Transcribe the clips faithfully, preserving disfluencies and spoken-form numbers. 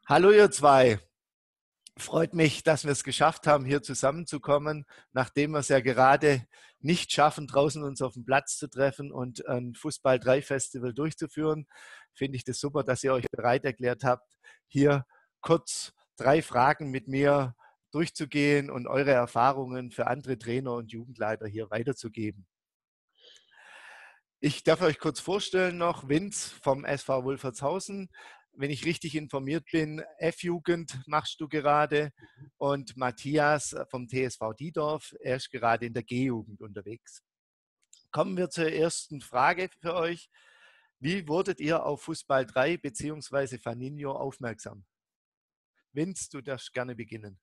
Hallo ihr zwei. Freut mich, dass wir es geschafft haben, hier zusammenzukommen, nachdem wir es ja gerade nicht schaffen, draußen uns auf dem Platz zu treffen und ein Fußball drei Festival durchzuführen. Finde ich das super, dass ihr euch bereit erklärt habt, hier kurz drei Fragen mit mir durchzugehen und eure Erfahrungen für andere Trainer und Jugendleiter hier weiterzugeben. Ich darf euch kurz vorstellen noch, Vince vom S V Wolfertshausen. Wenn ich richtig informiert bin, F-Jugend machst du gerade und Matthias vom T S V Diedorf, er ist gerade in der G-Jugend unterwegs. Kommen wir zur ersten Frage für euch. Wie wurdet ihr auf Fußball drei bzw. Faninho aufmerksam? Vince, du darfst gerne beginnen.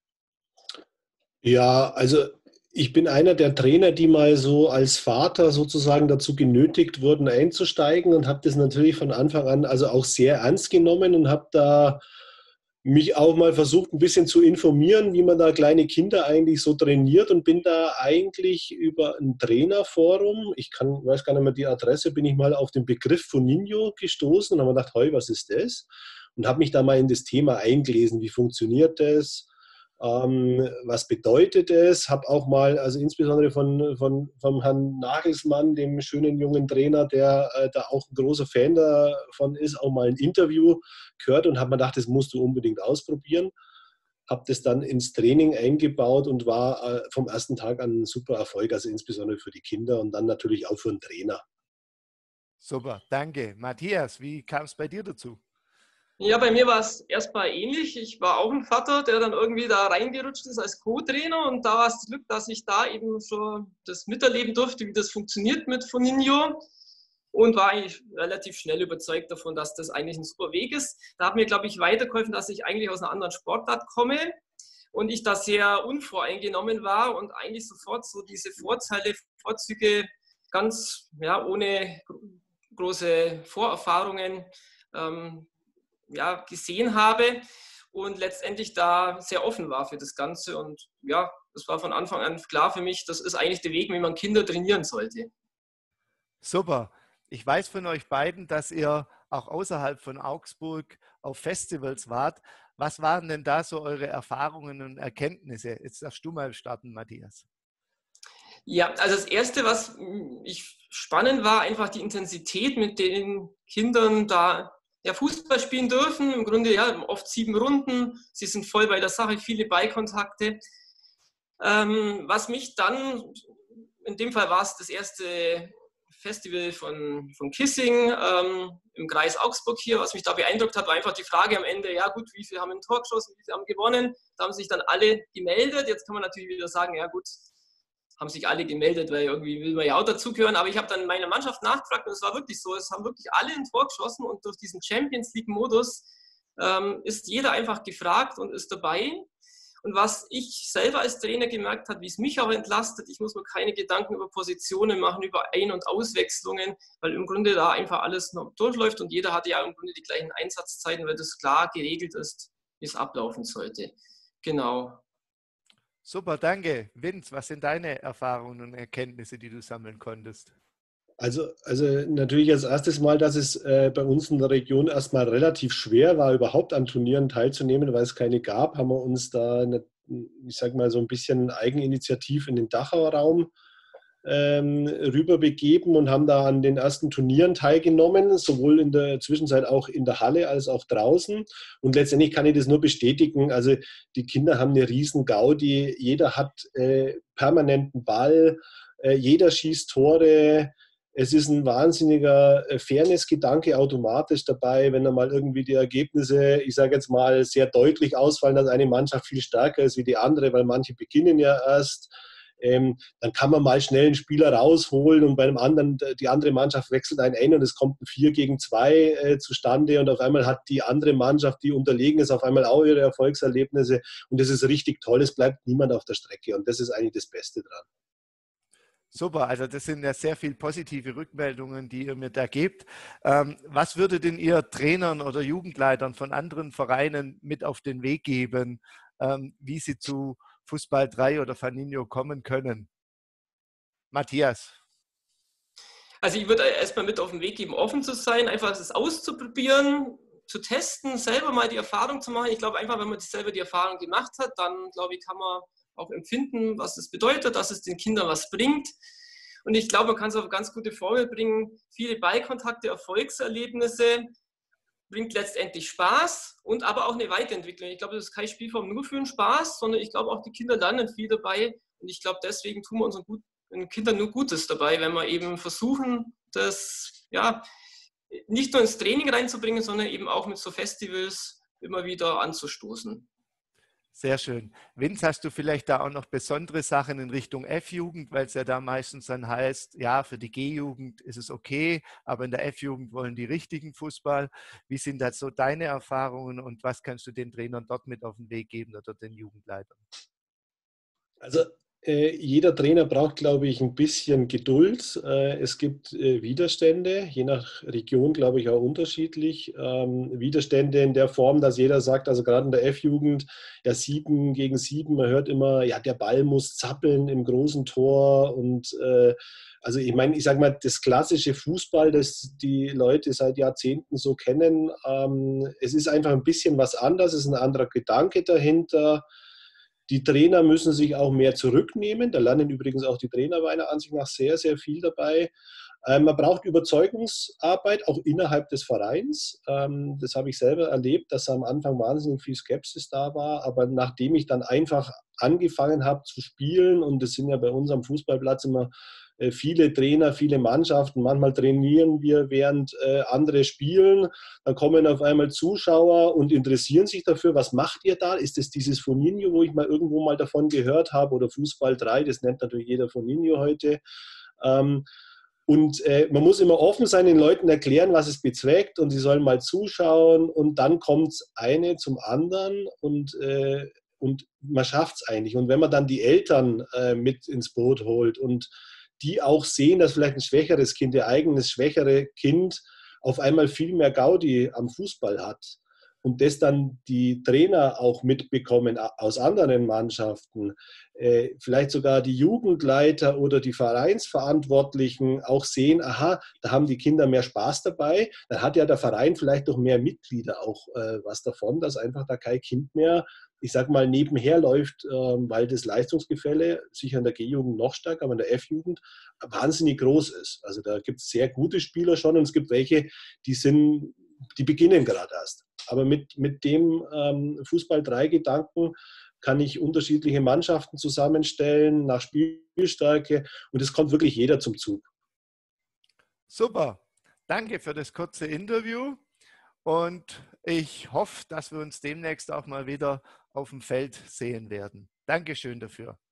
Ja, also ich bin einer der Trainer, die mal so als Vater sozusagen dazu genötigt wurden, einzusteigen und habe das natürlich von Anfang an also auch sehr ernst genommen und habe da mich auch mal versucht, ein bisschen zu informieren, wie man da kleine Kinder eigentlich so trainiert und bin da eigentlich über ein Trainerforum, ich kann, weiß gar nicht mehr die Adresse, bin ich mal auf den Begriff Foninho gestoßen und habe mir gedacht, hey, was ist das? Und habe mich da mal in das Thema eingelesen, wie funktioniert das? Ähm, was bedeutet es? Habe auch mal, also insbesondere von, von, vom Herrn Nagelsmann, dem schönen jungen Trainer, der äh, da auch ein großer Fan davon ist, auch mal ein Interview gehört und habe mir gedacht, das musst du unbedingt ausprobieren. Habe das dann ins Training eingebaut und war äh, vom ersten Tag an ein super Erfolg, also insbesondere für die Kinder und dann natürlich auch für den Trainer. Super, danke. Matthias, wie kam es bei dir dazu? Ja, bei mir war es erstmal ähnlich. Ich war auch ein Vater, der dann irgendwie da reingerutscht ist als Co-Trainer und da war es das Glück, dass ich da eben schon das miterleben durfte, wie das funktioniert mit Foninho und war eigentlich relativ schnell überzeugt davon, dass das eigentlich ein super Weg ist. Da hat mir, glaube ich, weitergeholfen, dass ich eigentlich aus einer anderen Sportart komme und ich da sehr unvoreingenommen war und eigentlich sofort so diese Vorteile, Vorzüge ganz ja, ohne große Vorerfahrungen ähm, ja, gesehen habe und letztendlich da sehr offen war für das Ganze. Und ja, das war von Anfang an klar für mich, das ist eigentlich der Weg, wie man Kinder trainieren sollte. Super. Ich weiß von euch beiden, dass ihr auch außerhalb von Augsburg auf Festivals wart. Was waren denn da so eure Erfahrungen und Erkenntnisse? Jetzt darfst du mal starten, Matthias. Ja, also das Erste, was ich spannend war, einfach die Intensität, mit den Kindern da ja, Fußball spielen dürfen. Im Grunde ja oft sieben Runden. Sie sind voll bei der Sache, viele Ballkontakte. Ähm, was mich dann, in dem Fall war es das erste Festival von, von Kissing ähm, im Kreis Augsburg hier, was mich da beeindruckt hat, war einfach die Frage am Ende, ja gut, wie viele haben ein Tor geschossen, wie viele haben gewonnen? Da haben sich dann alle gemeldet. Jetzt kann man natürlich wieder sagen, ja gut, haben sich alle gemeldet, weil irgendwie will man ja auch dazugehören. Aber ich habe dann meine Mannschaft nachgefragt und es war wirklich so, es haben wirklich alle ein Tor geschossen und durch diesen Champions League-Modus ähm, ist jeder einfach gefragt und ist dabei. Und was ich selber als Trainer gemerkt habe, wie es mich auch entlastet, ich muss mir keine Gedanken über Positionen machen, über Ein- und Auswechslungen, weil im Grunde da einfach alles noch durchläuft und jeder hat ja im Grunde die gleichen Einsatzzeiten, weil das klar geregelt ist, wie es ablaufen sollte. Genau. Super, danke. Vince, was sind deine Erfahrungen und Erkenntnisse, die du sammeln konntest? Also, also natürlich als erstes Mal, dass es äh, bei uns in der Region erstmal relativ schwer war, überhaupt an Turnieren teilzunehmen, weil es keine gab, haben wir uns da, eine, ich sag mal, so ein bisschen Eigeninitiativ in den Dachauer Raum ähm, rüber begeben und haben da an den ersten Turnieren teilgenommen, sowohl in der Zwischenzeit auch in der Halle als auch draußen. Und letztendlich kann ich das nur bestätigen. Also die Kinder haben eine riesen Gaudi, jeder hat äh, permanenten Ball, äh, jeder schießt Tore. Es ist ein wahnsinniger Fairness-Gedanke automatisch dabei, wenn dann mal irgendwie die Ergebnisse, ich sage jetzt mal, sehr deutlich ausfallen, dass eine Mannschaft viel stärker ist wie die andere, weil manche beginnen ja erst. Ähm, dann kann man mal schnell einen Spieler rausholen und bei einem anderen, die andere Mannschaft wechselt einen ein und es kommt ein vier gegen zwei äh, zustande und auf einmal hat die andere Mannschaft, die unterlegen ist, auf einmal auch ihre Erfolgserlebnisse und das ist richtig toll, es bleibt niemand auf der Strecke und das ist eigentlich das Beste dran. Super, also das sind ja sehr viele positive Rückmeldungen, die ihr mir da gebt. Ähm, was würdet denn ihr Trainern oder Jugendleitern von anderen Vereinen mit auf den Weg geben, ähm, wie sie zu Fußball drei oder Faninho kommen können? Matthias. Also ich würde erstmal mit auf den Weg geben, offen zu sein, einfach es auszuprobieren, zu testen, selber mal die Erfahrung zu machen. Ich glaube einfach, wenn man selber die Erfahrung gemacht hat, dann glaube ich, kann man auch empfinden, was es bedeutet, dass es den Kindern was bringt. Und ich glaube, man kann es auf eine ganz gute Formel bringen. Viele Ballkontakte, Erfolgserlebnisse, bringt letztendlich Spaß und aber auch eine Weiterentwicklung. Ich glaube, das ist keine Spielform nur für den Spaß, sondern ich glaube auch, die Kinder lernen viel dabei. Und ich glaube, deswegen tun wir unseren Gut- den Kindern nur Gutes dabei, wenn wir eben versuchen, das ja nicht nur ins Training reinzubringen, sondern eben auch mit so Festivals immer wieder anzustoßen. Sehr schön. Vince, hast du vielleicht da auch noch besondere Sachen in Richtung F-Jugend, weil es ja da meistens dann heißt, ja, für die G-Jugend ist es okay, aber in der F-Jugend wollen die richtigen Fußball. Wie sind da so deine Erfahrungen und was kannst du den Trainern dort mit auf den Weg geben oder den Jugendleitern? Also äh, jeder Trainer braucht, glaube ich, ein bisschen Geduld. Äh, es gibt äh, Widerstände, je nach Region, glaube ich, auch unterschiedlich. Ähm, Widerstände in der Form, dass jeder sagt, also gerade in der F-Jugend, ja, sieben gegen sieben, man hört immer, ja, der Ball muss zappeln im großen Tor und äh, also ich meine, ich sage mal, das klassische Fußball, das die Leute seit Jahrzehnten so kennen, ähm, es ist einfach ein bisschen was anderes, es ist ein anderer Gedanke dahinter. Die Trainer müssen sich auch mehr zurücknehmen. Da lernen übrigens auch die Trainer meiner Ansicht nach sehr, sehr viel dabei. Ähm, man braucht Überzeugungsarbeit, auch innerhalb des Vereins. Ähm, das habe ich selber erlebt, dass am Anfang wahnsinnig viel Skepsis da war. Aber nachdem ich dann einfach angefangen habe zu spielen, und das sind ja bei uns am Fußballplatz immer äh, viele Trainer, viele Mannschaften, manchmal trainieren wir, während äh, andere spielen, dann kommen auf einmal Zuschauer und interessieren sich dafür, was macht ihr da? Ist es dieses Foninho, wo ich mal irgendwo mal davon gehört habe, oder Fußball drei, das nennt natürlich jeder Foninho heute. Ähm, Und äh, man muss immer offen sein, den Leuten erklären, was es bezweckt, und sie sollen mal zuschauen, und dann kommt es eine zum anderen und, äh, und man schafft es eigentlich. Und wenn man dann die Eltern äh, mit ins Boot holt und die auch sehen, dass vielleicht ein schwächeres Kind, ihr eigenes schwächere Kind auf einmal viel mehr Gaudi am Fußball hat, und das dann die Trainer auch mitbekommen aus anderen Mannschaften, äh, vielleicht sogar die Jugendleiter oder die Vereinsverantwortlichen auch sehen, aha, da haben die Kinder mehr Spaß dabei, dann hat ja der Verein vielleicht doch mehr Mitglieder auch äh, was davon, dass einfach da kein Kind mehr, ich sag mal, nebenher läuft, äh, weil das Leistungsgefälle sicher in der G-Jugend noch stärker, aber in der F-Jugend wahnsinnig groß ist. Also da gibt es sehr gute Spieler schon, und es gibt welche, die sind, die beginnen gerade erst. Aber mit, mit dem ähm, Fußball drei Gedanken kann ich unterschiedliche Mannschaften zusammenstellen nach Spielstärke, und es kommt wirklich jeder zum Zug. Super. Danke für das kurze Interview und ich hoffe, dass wir uns demnächst auch mal wieder auf dem Feld sehen werden. Dankeschön dafür.